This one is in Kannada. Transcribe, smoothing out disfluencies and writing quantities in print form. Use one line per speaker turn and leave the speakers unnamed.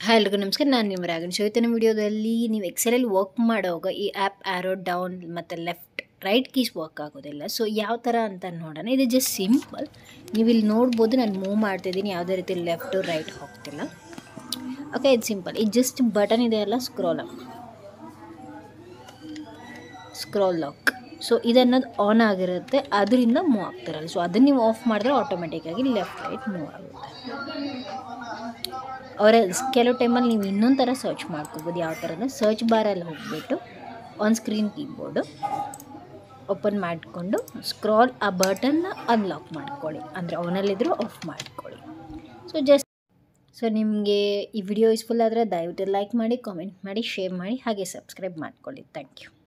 ಹಾಯ್ ಎಲ್ರಿಗೂ ನಮಸ್ಕಾರ, ನಾನು ನಿಮ್ಮ ರಾಗಿಣಿ. ಸೊ ಇವತ್ತಿನ ವಿಡಿಯೋದಲ್ಲಿ ನೀವು ಎಕ್ಸೆಲಲ್ಲಿ ವರ್ಕ್ ಮಾಡುವಾಗ ಈ ಆ್ಯಪ್ ಆ್ಯರೋ ಡೌನ್ ಮತ್ತು ಲೆಫ್ಟ್ ರೈಟ್ ಕೀಸ್ ವರ್ಕ್ ಆಗೋದಿಲ್ಲ. ಸೊ ಯಾವ ಥರ ಅಂತ ನೋಡೋಣ. ಇದು ಜಸ್ಟ್ ಸಿಂಪಲ್. ನೀವು ಇಲ್ಲಿ ನೋಡ್ಬೋದು, ನಾನು ಮೂವ್ ಮಾಡ್ತಿದ್ದೀನಿ, ಯಾವುದೇ ರೀತಿ ಲೆಫ್ಟು ರೈಟ್ ಹೋಗ್ತಿಲ್ಲ. ಓಕೆ, ಇದು ಸಿಂಪಲ್. ಇದು ಜಸ್ಟ್ ಬಟನ್ ಇದೆಯಲ್ಲ, ಸ್ಕ್ರೋಲ್ ಲಾಕ್. ಸೊ ಇದನ್ನೋದು ಆನ್ ಆಗಿರುತ್ತೆ, ಅದರಿಂದ ಮೂವ್ ಆಗ್ತಿರಲ್ಲ. ಸೊ ಅದನ್ನು ನೀವು ಆಫ್ ಮಾಡಿದ್ರೆ ಆಟೋಮೆಟಿಕ್ಕಾಗಿ ಲೆಫ್ಟ್ ರೈಟ್ ಮೂವ್ ಆಗುತ್ತೆ. ಕೆಲವು ಟೈಮಲ್ಲಿ ನೀವು ಇನ್ನೊಂದು ಥರ ಸರ್ಚ್ ಮಾಡ್ಕೋಬೋದು. ಯಾವ ಥರ ಅಂದರೆ ಸರ್ಚ್ ಬಾರಲ್ಲಿ ಹೋಗಿಬಿಟ್ಟು ಆನ್ ಸ್ಕ್ರೀನ್ ಕೀಬೋರ್ಡು ಓಪನ್ ಮಾಡಿಕೊಂಡು ಆ ಬಟನ್ನ ಅನ್ಲಾಕ್ ಮಾಡ್ಕೊಳ್ಳಿ. ಅಂದರೆ ಆನಲ್ಲಿದ್ದರೂ ಆಫ್ ಮಾಡ್ಕೊಳ್ಳಿ. ಸೊ ನಿಮಗೆ ಈ ವಿಡಿಯೋ ಯೂಸ್ಫುಲ್ ಆದರೆ ದಯವಿಟ್ಟು ಲೈಕ್ ಮಾಡಿ, ಕಾಮೆಂಟ್ ಮಾಡಿ, ಶೇರ್ ಮಾಡಿ, ಹಾಗೆ ಸಬ್ಸ್ಕ್ರೈಬ್ ಮಾಡ್ಕೊಳ್ಳಿ. Thank you.